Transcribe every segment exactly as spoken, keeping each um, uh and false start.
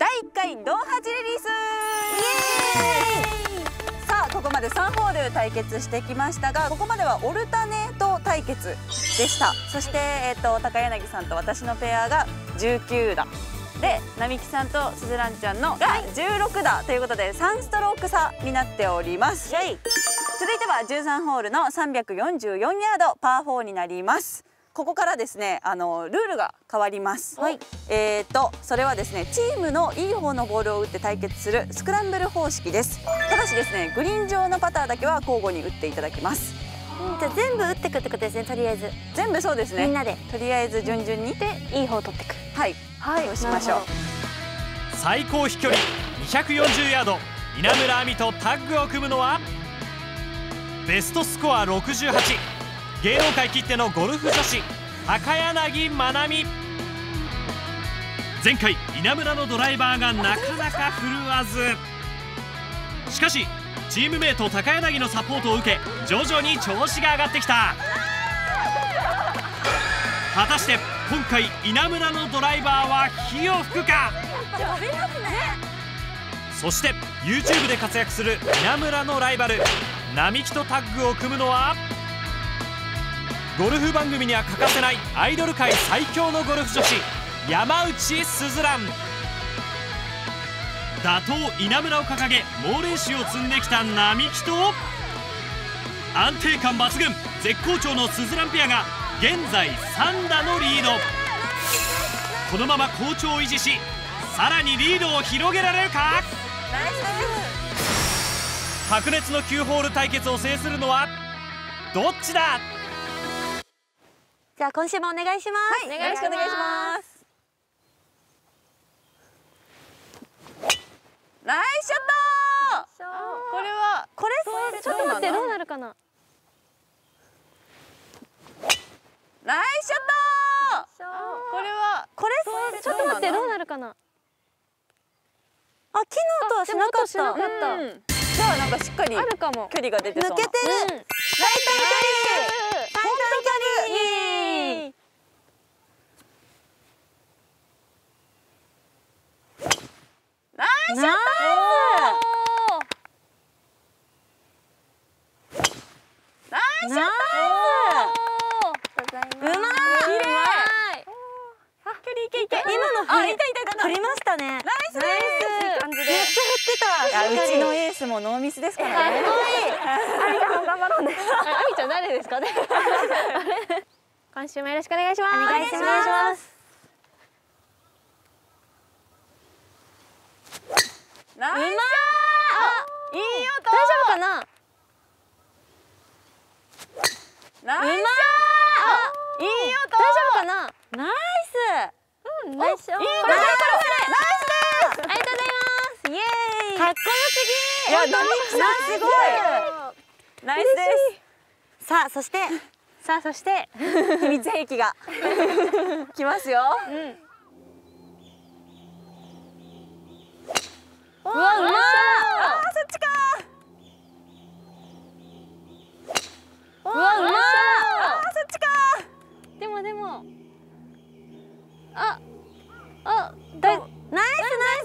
だいいっかいドーハジレディースイエーイ。さあここまでさんホール対決してきましたが、ここまではオルタネート対決でした。そして、えー、と高柳さんと私のペアがじゅうきゅうだで、並木さんとすずらんちゃんのがじゅうろくだということでさんストローク差になっております。続いてはじゅうさんホールのさんびゃくよんじゅうよんヤードパーフォーになります。ここからですね、あのルールが変わります。はい、えーとそれはですね、チームのいい方のボールを打って対決するスクランブル方式です。ただしですね、グリーン上のパターだけは交互に打っていただきます。 うん、じゃあ全部打ってくってことですね。とりあえず全部そうですね。 みんなでとりあえず順々にでいい方を取っていく。 はい、はい、そうしましょう。 最高飛距離にひゃくよんじゅうヤード、稲村亜美とタッグを組むのはベストスコアろくじゅうはち、芸能界きってのゴルフ女子高柳愛美。前回稲村のドライバーがなかなか振るわず、しかしチームメート高柳のサポートを受け徐々に調子が上がってきた。果たして今回稲村のドライバーは火を吹くか。そして YouTube で活躍する稲村のライバル並木とタッグを組むのはゴルフ番組には欠かせないアイドル界最強のゴルフ女子山内すずらん。打倒稲村を掲げ猛練習を積んできた並木と安定感抜群絶好調のすずらんペアが現在さんだのリード。このまま好調を維持しさらにリードを広げられるか。白熱のきゅうホール対決を制するのはどっちだ。 じゃあ今週もお願いします。 はい、よろしくお願いします。ナイスショット。これはこれちょっと待って、どうなるかな。 ナイスショット。これはこれちょっと待って、どうなるかな。あ、昨日とはしなかった。 じゃあなんかしっかりあるかも。 距離が出てそうな。 抜けてる。最短距離。最短距離。 ナイスショット。ナイスショット。 うまい。 距離いけいけ。 今のあ、いたいたいた。 振りましたね。ナイスです。 感じで。 めっちゃ振ってた。 うちのエースもノーミスですからね。 かっこいい。ありがとう、頑張ろうね。あみちゃん誰ですかね。今週もよろしくお願いします。お願いします。 ナイス。いい音。 大丈夫かな。 ナイス。いい音。 大丈夫かな。ナイス。うん、ナイス。これナイスです。ありがとうございます。イエーイ。かっこよすぎ。 いや、並木さんすごい。ナイスです。 さあ、そしてさあ、そして秘密兵器が来ますよ。うん。 うわ、うまい。 ああ、そっちか。 うわ、うまい。 ああ、そっちか。 でもでも。あ、あ、だい、ナイスナイス。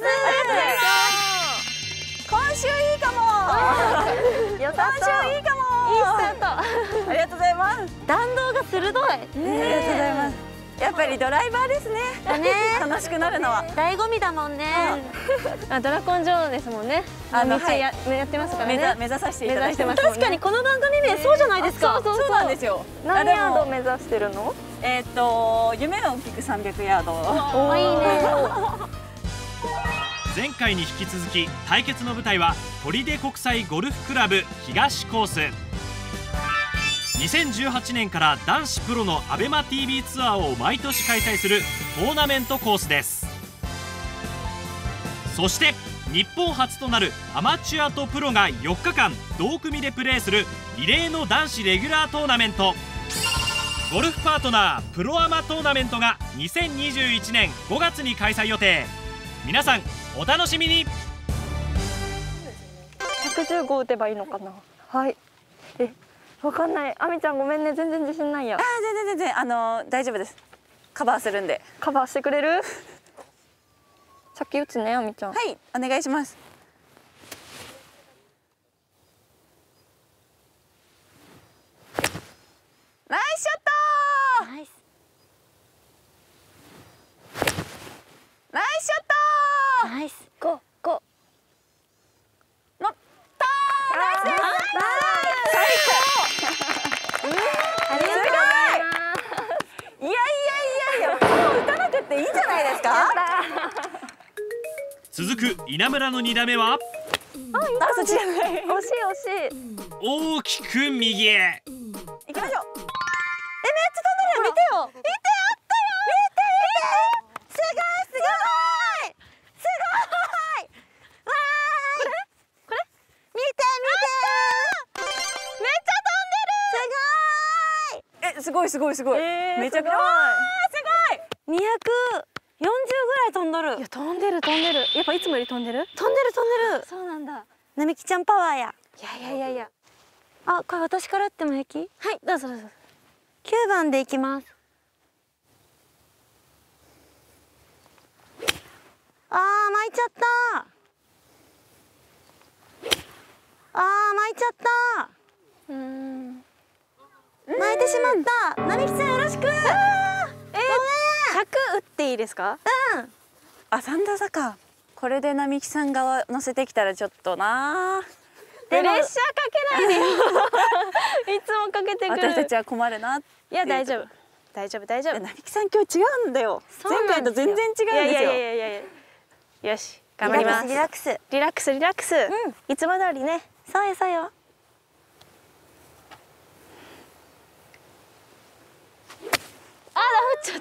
今週いいかも。 よさそう。 今週いいかも。 いいスタート。 ありがとうございます。 弾道が鋭い。 ありがとうございます。やっぱりドライバーですね。楽しくなるのは醍醐味だもんね。あ、ドラコン女王ですもんね。 あの、 はい、やってますからね。 目指させていただいてます。 確かにこの番組名そうじゃないですか。 そうそうなんですよ。 何ヤード目指してるの？ えっと夢を大きくさんびゃくヤード。 お、いいね。 前回に引き続き対決の舞台は砦国際ゴルフクラブ東コース。にせんじゅうはちねんから男子プロのアベマ ティービー ツアーを毎年開催するトーナメントコースです。そして日本初となるアマチュアとプロがよっかかん同組でプレーする異例の男子レギュラートーナメントゴルフパートナープロアマトーナメントがにせんにじゅういちねんごがつに開催予定。皆さんお楽しみに。 ひゃくじゅうご打てばいいのかな。はい。え、わかんない。あみちゃんごめんね、全然自信ないや。 あ、全然全然あの大丈夫です。カバーするんで。 カバーしてくれる？ 先打つね、あみちゃん。 はい、お願いします。ナイスショット。 ナイス。 ナイスショット。 ナイス。 ゴーゴー。 乗ったー。ナイスです。最高。 ありがとうございます。 いやいやいやいや、もう打たなくていいんじゃないですか。 続く稲村のに打目はあ、そっちじゃない。 惜しい惜しい。 大きく右へ。 行きましょう。え、めっちゃ飛んでるよ。見てよ。見て、あったよ。見て、見て。すごい、すごい。すごい。わーい。これ。見て、見て。めっちゃ飛んでる。すごい。え、すごい、すごい、すごい。めちゃくちゃ。わー、すごい。 にひゃくよんじゅうぐらい飛んどる。 いや飛んでる飛んでる。やっぱいつもより飛んでる？ 飛んでる飛んでる。そうなんだ。なみきちゃんパワーや。 いやいやいやいや。 あ、これ私から打っても平気？はい、どうぞどうぞ。きゅうばんでいきます。あー、巻いちゃった。あー、巻いちゃった。 うーん。 巻いてしまった。なみきちゃんよろしく。 えー、ひゃく打っていいですか？ うん。 あ、三打差か。これで並木さん側乗せてきたらちょっとな。 プレッシャーかけないでよ。いつもかけてくる。 私たちは困るな。 いや大丈夫。大丈夫大丈夫。 並木さん今日違うんだよ。前回と全然違うんですよ。 いやいやいやいやいや。よし、頑張ります。 リラックス。 リラックスリラックス。うん。いつも通りね。 そうよそうよ。 あ、打っちゃった。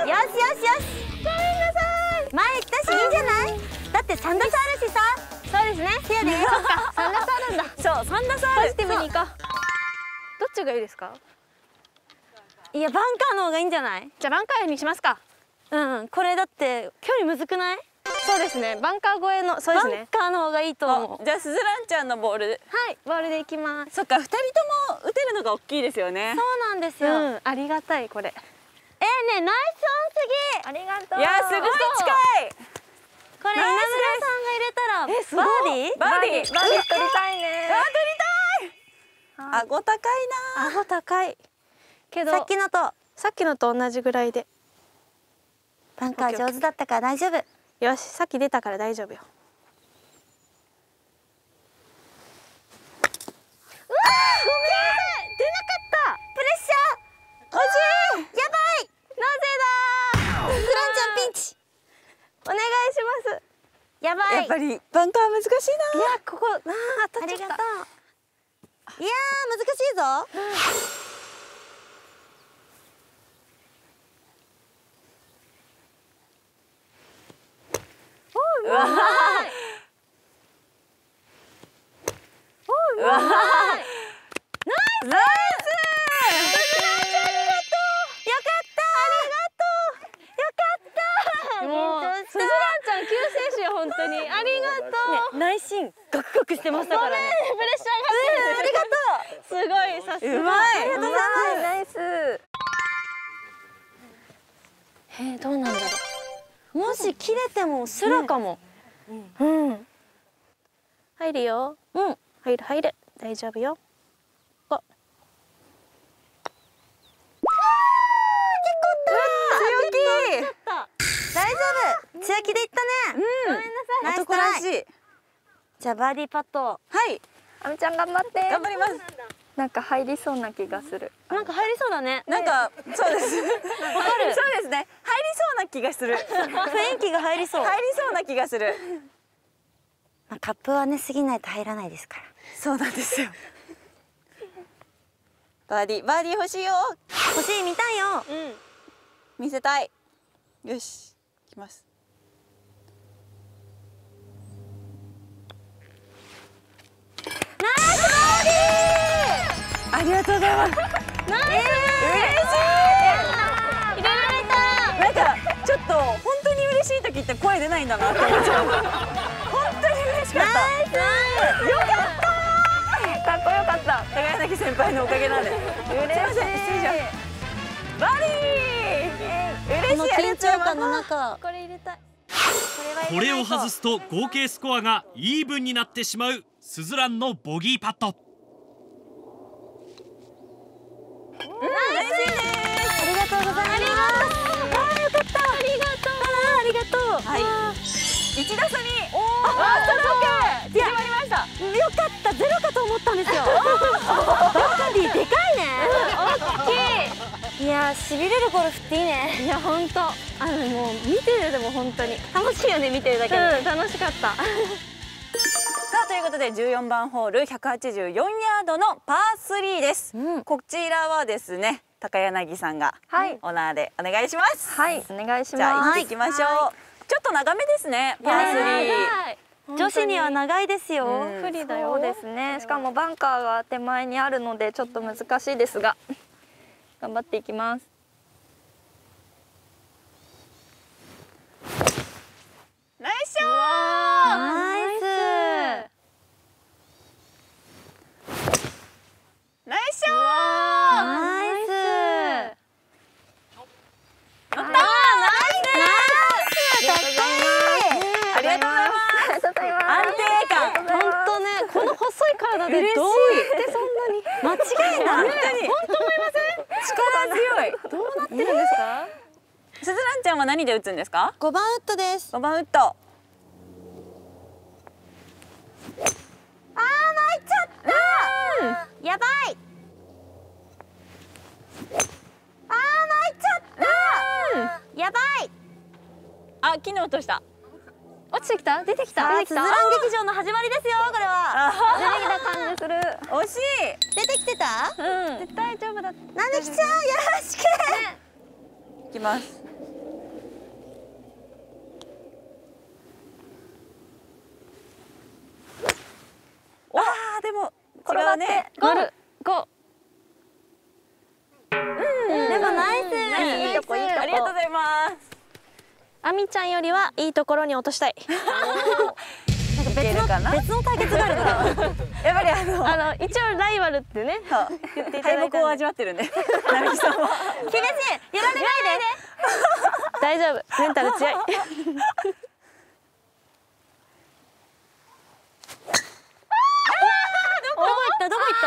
よしよしよし。ごめんなさい。前行ったしいいんじゃない？だって三打差あるしさ。 そうですね。 せやで。 そっか、三打差あるんだ。 そう、三打差ある。 ポジティブに行こう。どっちがいいですか？ いやバンカーの方がいいんじゃない？ じゃあバンカーにしますか。 うん、これだって距離むずくない？ そうですね。バンカー越えの、そうですね。 バンカーの方がいいと思う。 じゃあすずらんちゃんのボール。 はい、ボールで行きます。 そっか、二人とも打てるのが大きいですよね。 そうなんですよ。 うん、ありがたいこれ。 えー、ね、ナイスオンすぎ。ありがとう。 いや、すごい近い。 これ稲村さんが入れたらえすごいバーディー？ バーディー。 バーディー取りたいね。 あ、取りたい。顎高いな。 顎高い。けどさっきのとさっきのと同じぐらいで。 バンカー上手だったから大丈夫。 よし、さっき出たから大丈夫よ。 やばい。 やっぱりバンカー難しいな。 いや、ここ、あー、当たあっちゃった。 りがとう。いやー難しいぞ。 うわー。うわー。ナイス。ナイス。 もう、すずらんちゃん救世主よ、本当に。ありがとう。 内心ガクガクしてましたからね。 プレッシャーが。ありがとう。すごい、さすが。 うまい。 ありがとうございます。 ナイス。 えー、どうなんだろう。もし切れてもスラかも。 うん。入るよ。 うん。 入る、入る。大丈夫よ。お。 強気。 大丈夫。強気でいったね。 うん。 ごめんなさい。 男らしい。 じゃあバーディーパット。 はい。 あみちゃん頑張って。 頑張ります。 なんか入りそうな気がする。 なんか入りそうだね。 なんかそうです。わかるそうですね。入りそうな気がする。 雰囲気が入りそう。 入りそうな気がする。 まあ、カップはね過ぎないと入らないですから。 そうなんですよ。バーディーバーディー欲しいよ。 欲しい見たいよ。 うん。 見せたい。よし。いきます。 ナイスバーディー。 ありがとうございます。 ナイス。 嬉しい。 入れられた。 なんかちょっと本当に嬉しい時って声出ないんだなって思っちゃう。本当に嬉しかった。 ナイス。 よかった。かっこよかった。高柳先輩のおかげなんで。嬉しい。すいません。失礼します。バーディー。嬉しい。 この緊張感の中。 これ入れたい。 これを外すと合計スコアがイーブンになってしまうスズランのボギーパット。 ありがとうございます。あよかった。ありがとう。ありがとう。 はい。一打差に。おお。 あ、オッケー。縮まりました。よかった。ゼロかと思ったんですよ。バカディでかいね。大きい。いや、しびれるゴルフっていいね。いや、本当。あのもう見てるでも本当に楽しいよね、見てるだけで。うん、楽しかった。 さあということでじゅうよんばんホールひゃくはちじゅうよんヤードのパースリーです、うん、こちらはですね高柳さんがオナーでお願いします。 はい、お願いします。 じゃあ行っていきましょう、はい、ちょっと長めですねパースリー。 女子には長いですよ、うん、 不利だよ。そうですね、しかもバンカーが手前にあるのでちょっと難しいですが頑張っていきます。 ナイスショー。 ナイスナイスショー。 ナイス。 乗ったー。ナイス。かっこいい。ありがとうございます。 ありがとうございます。 安定感。 本当ね、この細い体でどうやってそんなに間違いない。 本当に。本当思いません？力強い。 どうなってるんですか？ すずらんちゃんは何で打つんですか？ ごばんウッドです。 ごばんウッド。あー、泣いちゃった。 やばい。 あー、泣いちゃった。 やばい。 あ、木の落とした。 落ちてきた？出てきた？出てきた？スズラン劇場の始まりですよ、これは。出てきた感じする。 惜しい。 出てきてた？ うん。大丈夫だった。 なみきちゃん、よろしく。 いきます。わあ、でも違うね。 ゴール。ゴー。うん。でもナイス。 いいとこいいとこ。 ありがとうございます。 あみちゃんよりはいいところに落としたい。なんか別の別の対決があるから。 やっぱりあのあの一応ライバルってね。 言っていただいた。敗北を味わってるんで。なみきさんは。 厳しい。やられないで。大丈夫。メンタル強い。どこ行ったどこ行った？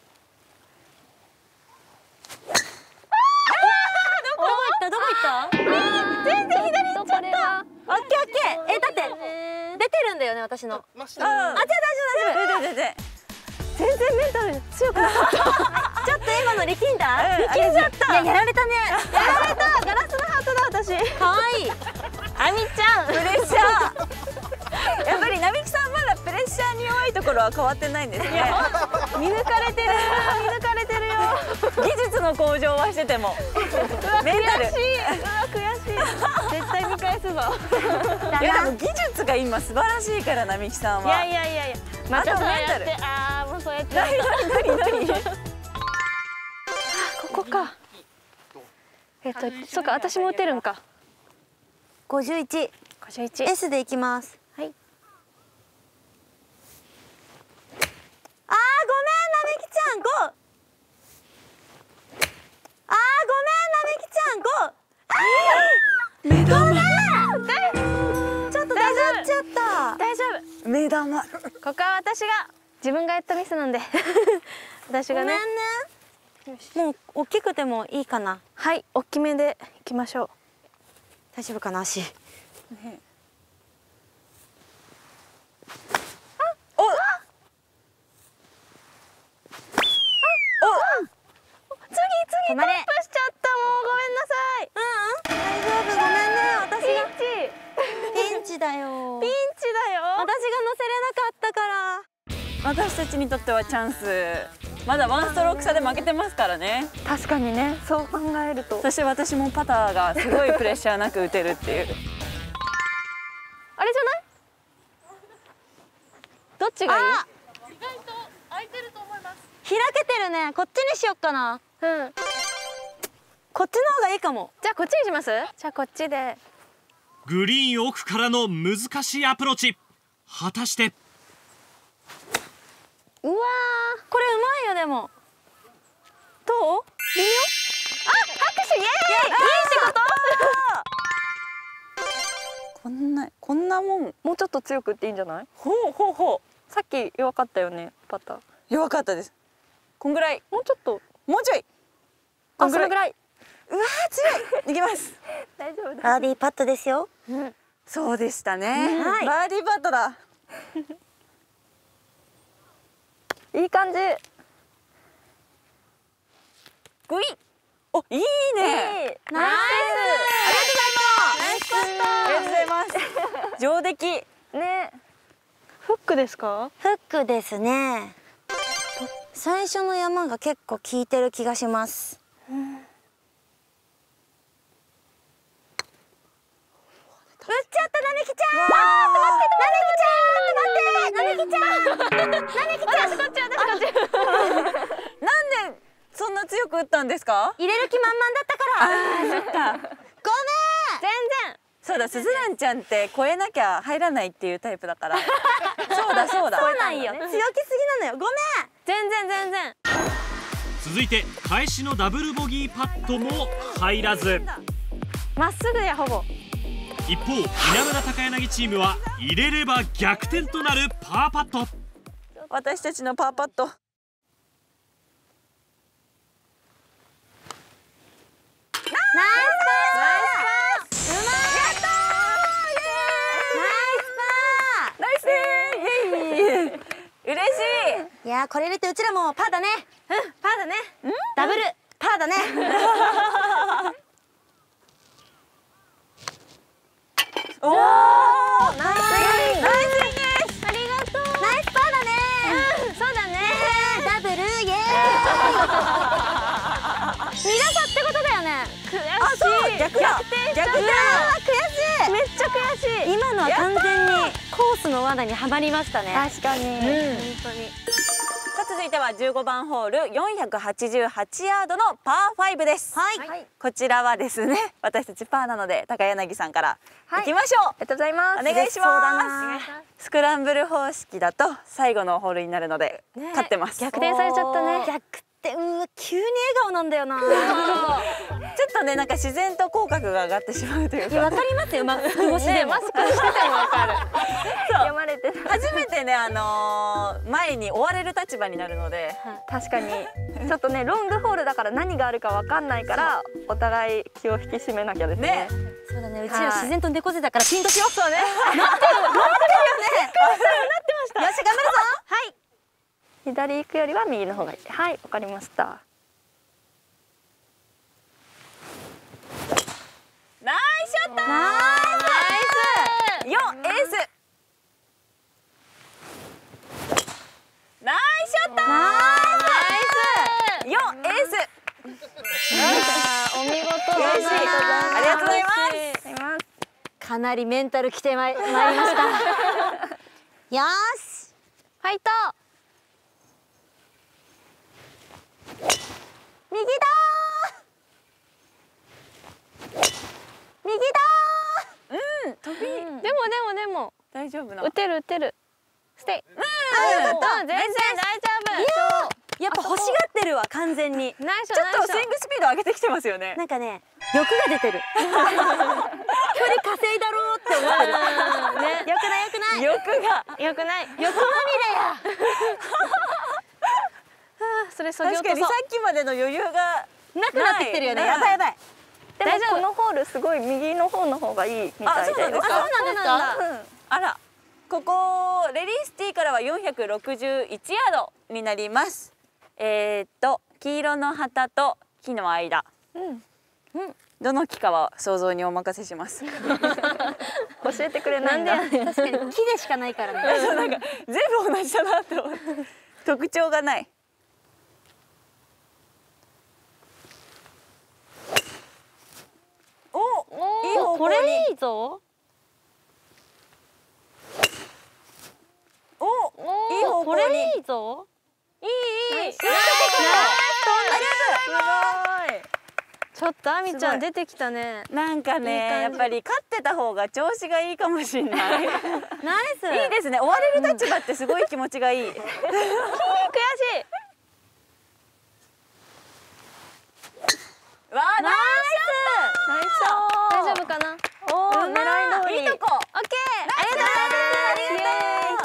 どこ行ったどこ行った？全然左行っちゃった。オッケーオッケー。え、だって出てるんだよね、私の。あ、じゃあ大丈夫大丈夫。 全然全然メンタル強くなかった。ちょっと今の力んだ？力んじゃった。いや、やられたね。やられた。ガラスのハートだ私。可愛い。あみちゃん。 プレッシャー。やっぱりなみきさんまだプレッシャーに弱いところは変わってないんですね。 見抜かれてる。見抜かれてるよ。 技術の向上はしてても。メンタル。 悔しい。うわ、悔しい。絶対見返すぞ。 いやでも技術が今素晴らしいからなみきさんは。 いやいやいやいや。またそうやって、ああもうそうやって。 なになになになに。 ここか。えっと、そうか、私も打てるんか。五十一。五十一。S でいきます。はい。ああ、ごめん、なみきちゃん、ゴー。ああ、ごめん、なみきちゃん、ゴー。目玉。ちょっと大丈夫。ちゃった。大丈夫。 目玉。 ここは私が自分がやったミスなんで。私がね。もう大きくてもいいかな。はい、大きめでいきましょう。大丈夫かな、足。ね、 お。お。 次次トップしちゃった。もうごめんなさい。うん、大丈夫。ごめんね、私が。ピンチ。ピンチだよ。ピンチだよ。私が乗せれなかったから。 私たちにとってはチャンス。まだワンストローク差で負けてますからね。 確かにね、そう考えると。 そして私もパターがすごいプレッシャーなく打てるっていう。 あれじゃない？どっちがいい？意外と空いてると思います。開けてるね。こっちにしよっかな。うん。こっちの方がいいかも。じゃあこっちにします？じゃあこっちで。 グリーン奥からの難しいアプローチ。果たして。 うわー、これうまいよ。でもどう？微妙？あ、拍手イエーイ！いいってこと？ こんなこんなもん。 もうちょっと強くっていいんじゃない？ ほうほうほさっき弱かったよね、パター。 う。弱かったです。こんぐらい。 もうちょっと。 もうちょい。 あ、そのぐらい。 うわー強い。いきます。 大丈夫だ。 バーディーパットですよ。 そうでしたね。 はいバーディーパットだ。 いい感じ。 グイ。お、いいね。 ナイス。 ナイスパッありがとうございます。上出来。 ね。フックですか？ ト。フックですね。最初の山が結構効いてる気がします。打っちゃった並木ちゃん。待って待って並木ちゃん。並木ちゃん。並木ちゃん。私こっち私こっち。 なんでそんな強く打ったんですか？ 入れる気満々だったから。 あー、そっか。 ごめん。 全然。 そうだ、すずらんちゃんって超えなきゃ入らないっていうタイプだから。そうだそうだ。 そうなんよ。強気すぎなのよ。ごめん。 全然全然。 続いて返しのダブルボギーパットも入らず。 まっすぐやほぼ。 一方稲村高柳チームは入れれば逆転となるパーパット。 私たちのパーパット。 ナイスパー。うまい。ナイスパー。 ナイスイエイ。嬉しい。 いやー、これ入れてうちらもパーだね。うん、パーだね。ダブルパーだね。 おお、 ナイスナイスです。 ありがとう。ナイスパーだね。うん、そうだね。ダブルイエーイ。に打差ってことだよね。悔しい。 あ、そう、逆だ。 逆転しちゃった。 逆だ。 悔しい。めっちゃ悔しい。今のは完全にコースの罠にはまりましたね。 確かに。 本当に。 さあ続いてはじゅうごばんホールよんひゃくはちじゅうはちヤードのパーファイブです。 はい。 はい。 こちらはですね、私たちパーなので高柳さんからはい行きましょう。 ありがとうございます。 お願いしそうだますな。 スクランブル方式だと最後のホールになるのでね勝ってます。 逆転されちゃったね。 逆転、うわ、急に笑顔なんだよな。 ちょっとね、なんか自然と口角が上がってしまうといういや、わか。 かりますよ、マスク越しでも。 マスクしててもわかる。読まれてた。 初めてね、あのー前に追われる立場になるので。 確かに。ちょっとね、ロングホールだから何があるかわかんないから、お互い気を引き締めなきゃですね。 ね。 そうだね、うちら自然と猫背だからピンとしよう。そうね。よし、頑張るぞ。はい。 左行くよりは右の方がいい。はい、わかりました。 ナイスショット。 ナイス。 よ、エース。ナイスショット。 ナイよ、エース。 お見事。 嬉しい。ありがとうございます。 ス。かなりメンタルきてまい、まいりました。よーし。 ファイト。 右だー。右だうん、飛び。 でもでもでも大丈夫な。 打てる打てる。ステイ。 うん、よかった。 全然大丈ー。やっぱ欲しがってるわ、完全に。 夫。ナイスちょっとスイングスピード上げてきてますよね。 なんかね、欲が出てる。距離稼いだろうって思ってる。 ね。 よくないよくない。 欲が。 よくない。 欲まみれや。 それそぎ確かにさ落とそう。 っきまでの余裕がなくなってきてるよね。 ないやばいやばい。 でも大丈夫このホールすごい右の方の方がいいみたいで。 あそうなんですかあ、そうなんですか。 あら、ここレディースティーからはよんひゃくろくじゅういちヤードになります。えー、っと黄色の旗と木の間、 うん。 うん、どの木かは想像にお任せします。 教えてくれないんだ。 確かに木でしかないからね。 そうなんか全部同じだなって思って特徴がない。お、いい方向に。 これいいぞ。 お、いい方向に。 これいいぞ。いいいい。 すごい。 ちょっとあみちゃすごいん出てきたね。 なんかね、 いい感じやっぱり勝ってた方が調子がいいかもしれない。いいナイス。 ですね。追われる立場ってすごい気持ちがいい。 悔しい。 わあ、ナイナイス。大丈夫かな。おおー、狙い通り。 いいとこ。 オッケー。ありがとうございます。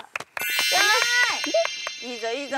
いいぞいいぞ。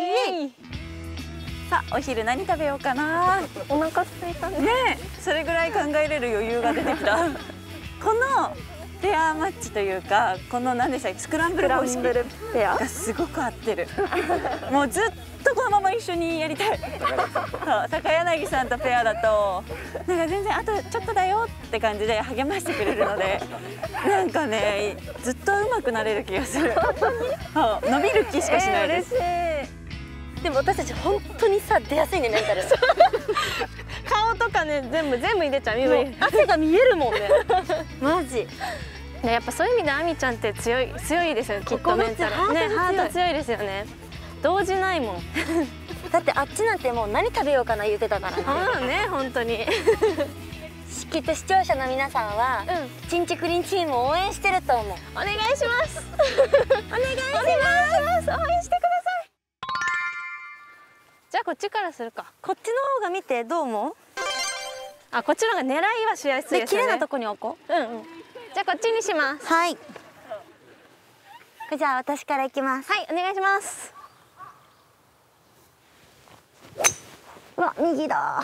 さあお昼何食べようかな。 お腹空いたね。 ねえ、それぐらい考えれる余裕が出てきた。このペアマッチというか、この何でしたっけ、スクランブル方式ペアがすごく合ってる。もうずっとこのまま一緒にやりたい。そう高柳さんとペアだとなんか全然あとちょっとだよって感じで励ましてくれるので、なんかねずっと上手くなれる気がする。そう伸びる気しかしないです。 えでも私たち本当にさ出やすいね、メンタル。 顔とかね、全部全部入れちゃう。 汗が見えるもんね。マジ。 やっぱそういう意味であみちゃんって強い強いですよね、きっとメンタル。ね、ハート強いですよね。動じないもん。 だってあっちなんてもう何食べようかな言ってたからね。 ああね、本当に。 きっと視聴者の皆さんは、うん、ちんちくりんチームを応援してると思う。 お願いします。お願いします。応援してください。じゃあこっちからするか。 こっちの方が見てどう思う？ あ、こっちの方が狙いはしやすいですよね。 で、綺麗なとこに置こう。 うんうん。じゃあこっちにします。 はい。じゃあ私から行きます。 はい、お願いします。 うわ、右だ。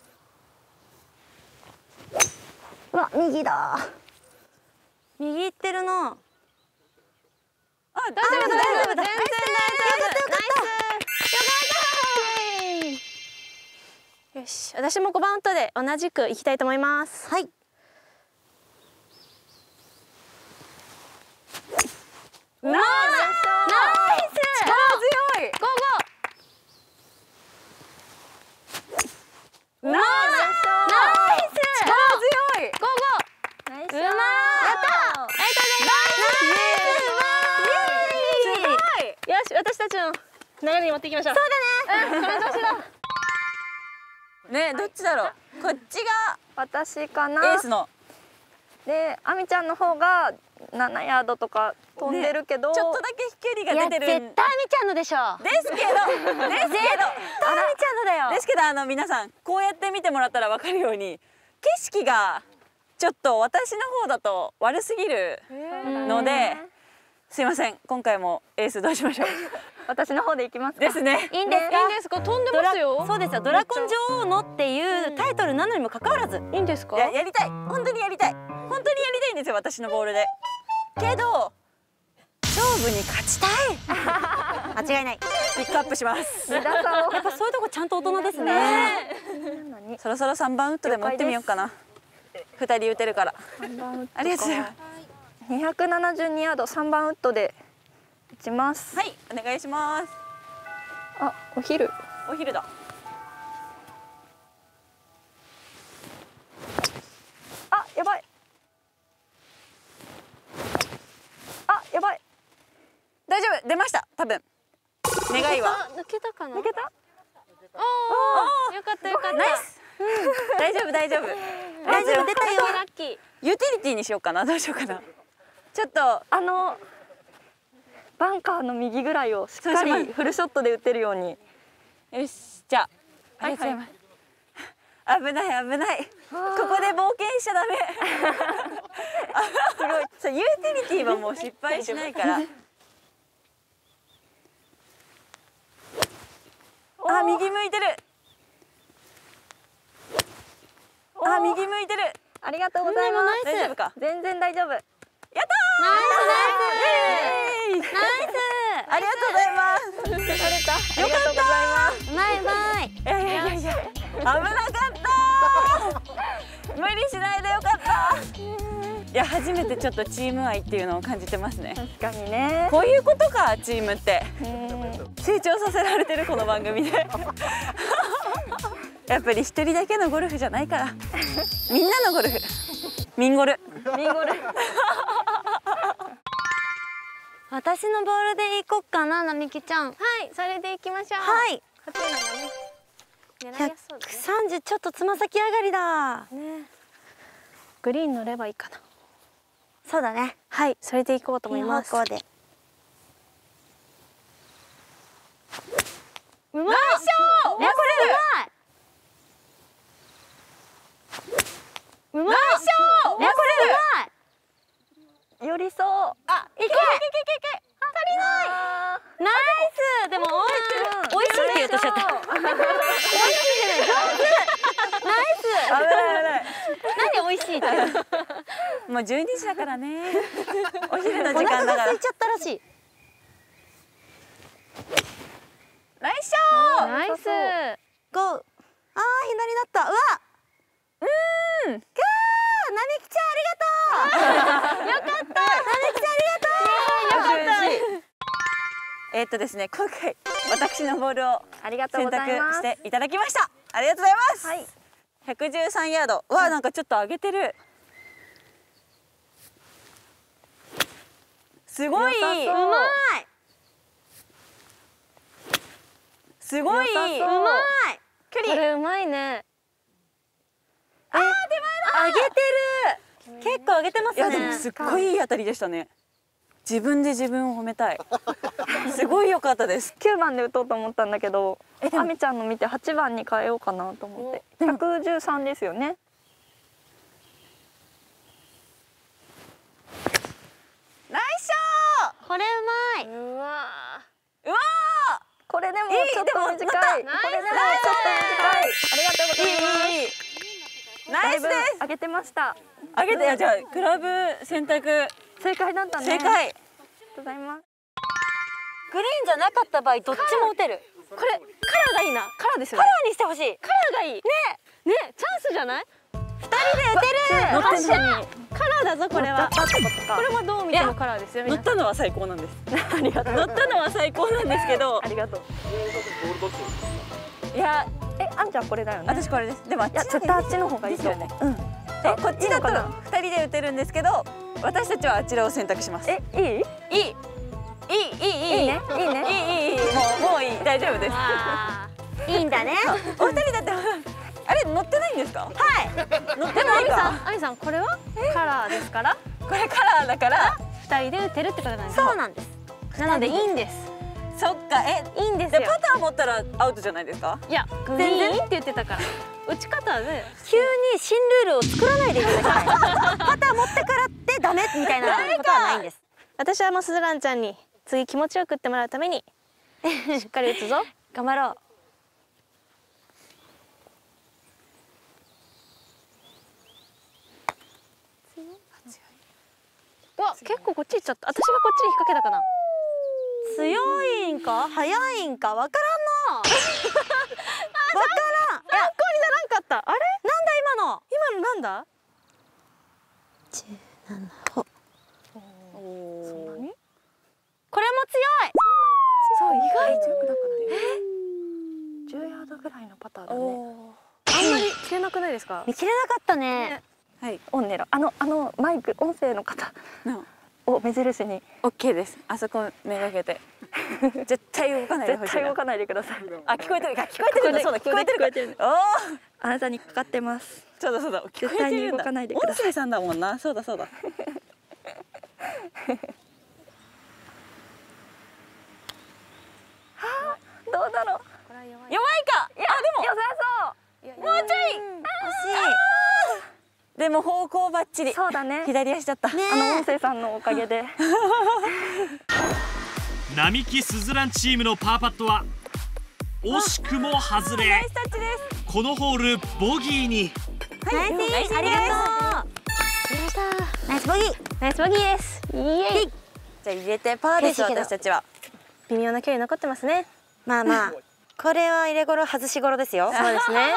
うわ、右だ。右行ってるな。 あ、大大丈夫大丈夫、全然大丈夫。ナイス。よし、私もごばんウッドで同じく行きたいと思います。 はい。 ナイス。ナイス。力強い。 ゴーゴー。 ナイス。ナイス。力強い。 ゴーゴー。 ナイス。 うまー。やったー。ありがとうございます。すごい。よし、私たちの流れに持っていきましょう。そうだね。うん、この調子だ。 ね、どっちだろう。こっちが私かな。 エースの。 で、あみちゃんの方がななヤードとか飛んでるけど、 ね、ちょっとだけ飛距離が出てる。 いや、絶対あみちゃんのでしょ。 ですけど、ですけど、 絶対あみちゃんのだよ。 ですけど、あの皆さんこうやって見てもらったらわかるように、景色がちょっと私の方だと悪すぎるので、すいません、今回もエースどうしましょう。 私の方で行きますか。 ですね。 いいんですか。 いいんですか。飛んでますよ。 そうですよ。ドラコン女王のっていうタイトルなのにもかかわらず、 いいんですか。 いや、やりたい。本当にやりたい。本当にやりたいんですよ、私のボールで。けど勝負に勝ちたい。 間違いない。 ピックアップします。 皆さんをやっぱそういうとこちゃんと大人ですね。 そろそろさんばんウッドでも打ってみようかな。ふたり打てるから。ありがとうございます。 にひゃくななじゅうにヤードさんばんウッドで打ちます。 はい、お願いします。 あ、お昼。 お昼だ。 あ、やばい。あ、やばい。 大丈夫、出ました。多分。願いは。 抜けたかな。 抜けた。 おお、よかったよかった。 ナイス。大丈夫大丈夫。 大丈夫、出たよ。 ラッキー。 ユーティリティにしようかな。どうしようかな。ちょっとあのバンカーの右ぐらいをしっかりフルショットで打てるように。 よし、じゃあ。ありがとうございます。危ない危ない。ここで冒険しちゃダメ。すごい。そう、ユーティリティはもう失敗しないから。あ、右向いてる。あ、右向いてる。 ありがとうございます。 大丈夫か。 全然大丈夫。 やったー。ナイスナイス。ナイス。ありがとうございます。 取れた。 よかったー。 うまいうまい。 いやいやいやいや。危なかったー。無理しないでよかったー。いや、初めてちょっとチーム愛っていうのを感じてますね。 確かにね。 こういうことか、チームって。成長させられてるこの番組で。やっぱり一人だけのゴルフじゃないから。みんなのゴルフ。ミンゴル。 ミンゴル。 私のボールで行こっかな、並木ちゃん。 はい、それで行きましょう。 はい。 こっちなのね。狙いやすそうだね。 ひゃくさんじゅうちょっとつま先上がりだ。 ね。グリーン乗ればいいかな。 そうだね。 はい、それで行こうと思います。 いい方向で。 うまい。 ナイスショー。 いや、これうまい。 うまい。 ナイスショー。 え、これうまい。 寄りそう。 あ、いけいけいけいけ。足りない。 ナイス。でもおい美味しいって言うとしちゃった。美味しいじゃない。上手。ナイス。 危ない危ない。 何美味しいって。 もうじゅうにじだからね。お昼のお時間だから腹が空い。ちゃったらしい。 ナイスショー。 ナイス。 ゴー。あー、左だった。うわ。うーん。かー、なみきちゃんありがとう。よかった。なみきちゃんありがとう。よかった。えーっとですね、今回私のボールをありがとう選ございます。 択していただきました。ありがとうございます。 はい。 ひゃくじゅうさんヤード。うわ、なんかちょっと上げてる。すごい。 良さそううまい。 すごい。 良さそううまい。 距離。 これうまいね。 あー、手前だ。 上げてる。結構上げてますいやでもね。 すっごいいい当たりでしたね。自分で自分を褒めたい。すごい良かったです。 きゅうばんで打とうと思ったんだけど、 えでもあみちゃんの見てはちばんに変えようかなと思って。ひゃくじゅうさんですよね。 ナイスショこれうまい。 うわー。うわこれでもいいちょっと短い。これでもちょっと短い。ありがとうございます。 ー、いいいいいい。ナイスです。 上げてました。 上げて、あ、じゃあクラブ選択正解だったね。 正解。 ありがとうございます。 グリーンじゃなかった場合どっちも打てる。これカラーがいいな。 カラーですよカラね。 ーにしてほしい。カラーがいい。ねえねえチャンスじゃない？二人で打てる。 乗ってんのにカラーだぞこれは。 乗っちゃったってことか。 これもどう見てもカラーですよ。 乗ったのは最高なんです。 ありがとう。 乗ったのは最高なんですけどあ、りがとう。 いや、 え、あんちゃんこれだよね。 私これです。でもあっちいや、絶対あっちの方がいいと思う。うん。 え、こっちだといいのかなふたりで打てるんですけど、私たちはあちらを選択します。 え、いい？ いい、いい、いい、いい、 いいね。いいね。 いい、いい、もう、もういい、大丈夫です。 あーいいんだね。 お二人だって、あれ乗ってないんですか？はい。乗ってないか。 あみさんこれはカラーですからこれカラーだから。 二人で打てるってことなんです。 そうなんです。 なのでいいんです。 そっか、え、 いいんですよ。 でパター持ったらアウトじゃないですか？ いやグリーンって言ってたから打ち方はね。 急に新ルールを作らないでいただきたい。パター持ってからってダメみたいなことはないんです。 私はもうすずらんちゃんに次気持ちよく打ってもらうためにしっかり打つぞ。 頑張ろう。 うわ結構こっち行っちゃった。私がこっちに引っ掛けたかな。 強いんか速いんかわからんの。わからん。 参考にならんかった。あれなんだ今の。 今のなんだ。 じゅうななほ。 おー。 これもそう、意外とだからね。じゅうヤードぐらいのパターだね。 おあんまり切れなくないですか。 強い。見切れなかったね。 ー。はい。 オンネラ、あのあのマイク音声の方のを目印にオッケーです。あそこめがけて。絶対動かないでほしいな。 絶対動かないでください。 あ、聞こえてるか、聞こえてるんだ。そうだ、聞こえてるか。 聞こえてるおお。 あなたにかかってます。 そうだそうだ、聞こえ絶対てるんだ。 に動かないでください音声さんだもんな。そうだそうだ。 どうだろう。 弱いか。いや、 良さでももうちょい。でも方向バッチリ。 そう。そうだね。 左足だった。 あの音声さんのおかげで。 並木すずらんチームのパーパットは惜しくも外れ。 ナイスタッチです。 このホールボギーに。 ナイスナイスありがとう。ナイスボギー。 ナイスボギーです。イエイ。 じゃあ入れてパーです。 悔しいけど私たちは。 微妙な距離残ってますね。 まあまあこれは入れ頃外し頃ですよ。 そうですね。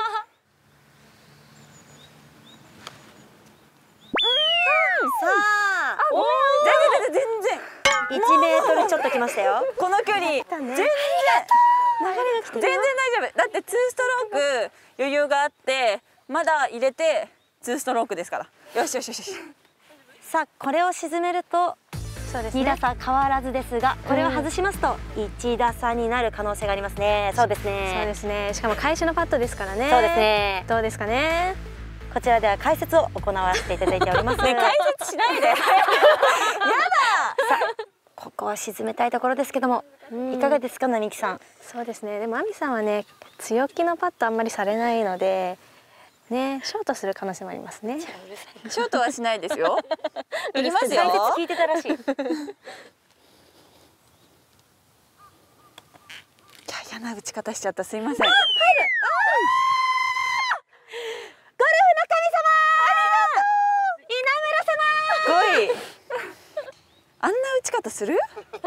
さあおお。全然全然全然。 いちメートルちょっと来ましたよ。 この距離。全然。 流れが来てる。 全然大丈夫。だってツーストローク余裕があってまだ入れてツーストロークですから。よしよしよしよし。 さあこれを沈めるとそうですね。 に打差変わらずですが、これを外しますといち打差になる可能性がありますね。そうですね。 そうですね。しかも返しのパットですからね。 そうですね。 どうですかね。 こちらでは解説を行わせていただいております。 ね、解説しないで。やだ。 ここは沈めたいところですけども、いかがですか並木さん。 そうですね。でも亜美さんはね強気のパットあんまりされないので、 ね、ショートする可能性もありますね。 ショートはしないですよ。いきますよ。 解説聞いてたらしい。 いや、嫌な打ち方しちゃった。すいません。入る。 ゴルフの神様、稲村様。 すごい。あんな打ち方する？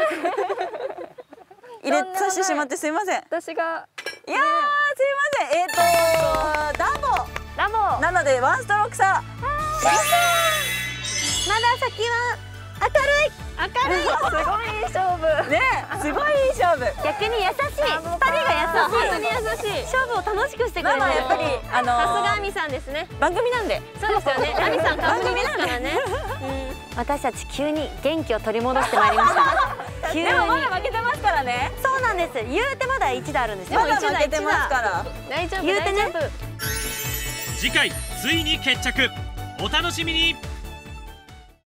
入れさせてしまってすいません。 私がいやー、すいません。えっとダボラボ。 なのでワンストローク差。 まだ先は明るい。明るい。 すごいいい勝負。 ね、すごいいい勝負。 逆に優しい。二人が優しい。本当に優しい。勝負を楽しくしてくれる。 まあまあやっぱりあのーさすがアミさんですね。 番組なんで。 そうですよね。アミさん番組ですからね。私たち急に元気を取り戻してまいりました。急に。 でもまだ負けてますからね。 そうなんです。言うてまだ一打あるんですよ。 まだ負けてますから。 大丈夫。言うてね。 次回ついに決着、お楽しみに。